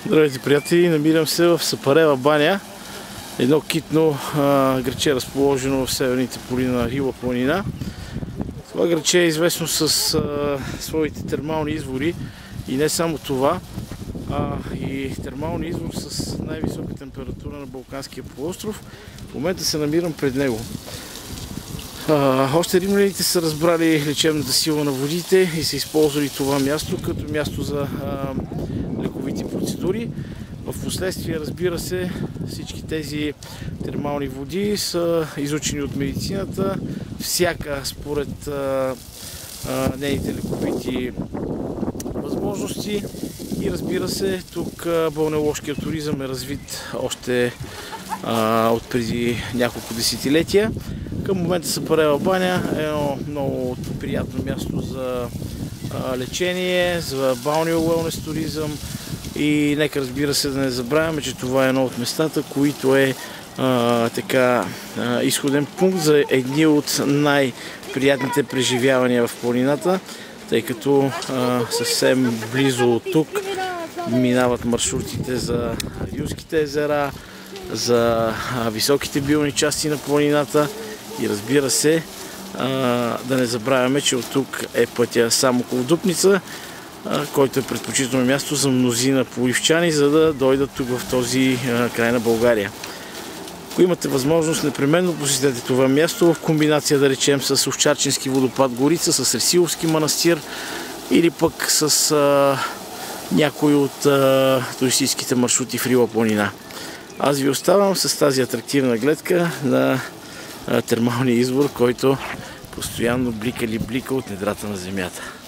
Здравейте, приятели! Намирам се в Сапарева баня. Едно китно градче, разположено в северните поли на Рила планина. Това градче е известно с своите термални извори и не само това, и термални извор с най-висока температура на Балканския полуостров. В момента се намирам пред него. Още римляните са разбрали лечебната сила на водите и са използвали това място като място за лековити процедури. В последствие, разбира се, всички тези термални води са изучени от медицината, всяка според нейните лековити възможности. И разбира се, тук балнеоложкият туризъм е развит още от преди няколко десетилетия. Към момента Сапарева баня е едно много приятно място за лечение, за балнео уелнес туризъм и нека, разбира се, да не забравяме, че това е едно от местата, които е изходен пункт за едни от най-приятните преживявания в планината, тъй като съвсем близо от тук минават маршрутите за Рилските езера, за високите билни части на планината и, разбира се, да не забравяме, че от тук е пътя Самоков – Дупница, който е предпочитано място за мнозина поливчани, за да дойдат тук в този край на България. Ако имате възможност, непременно посетете това място в комбинация, да речем, с Овчарчински водопад Горица, с Ресиловски манастир или пък с някой от туристическите маршрути в Рила планина. Аз ви оставам с тази атрактивна гледка на термалния извор, който постоянно блика от недрата на земята.